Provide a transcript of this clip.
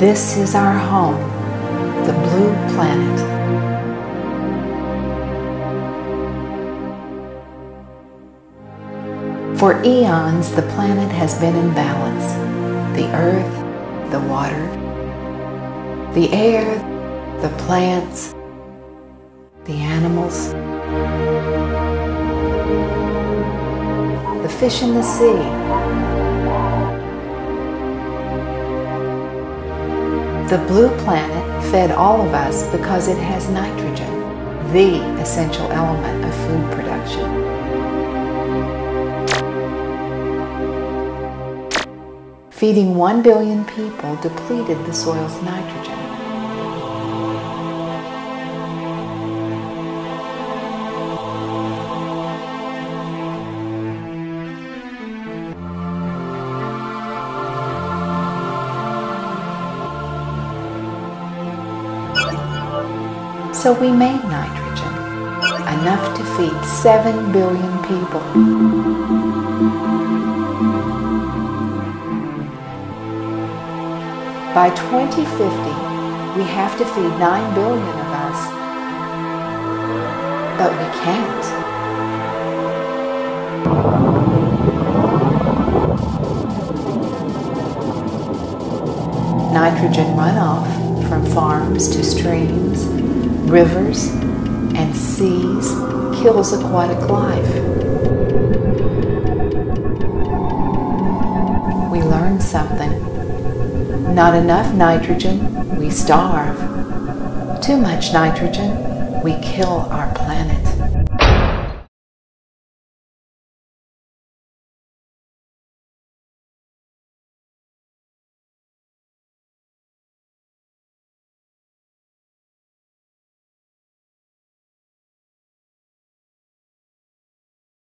This is our home, the blue planet. For eons, the planet has been in balance. The earth, the water, the air, the plants, the animals, the fish in the sea. The blue planet fed all of us because it has nitrogen, the essential element of food production. Feeding 1 billion people depleted the soil's nitrogen. So we made nitrogen, enough to feed 7 billion people. By 2050, we have to feed 9 billion of us. But we can't. Nitrogen runoff from farms to streams, rivers, and seas kills aquatic life. We learned something. Not enough nitrogen, we starve. Too much nitrogen, we kill our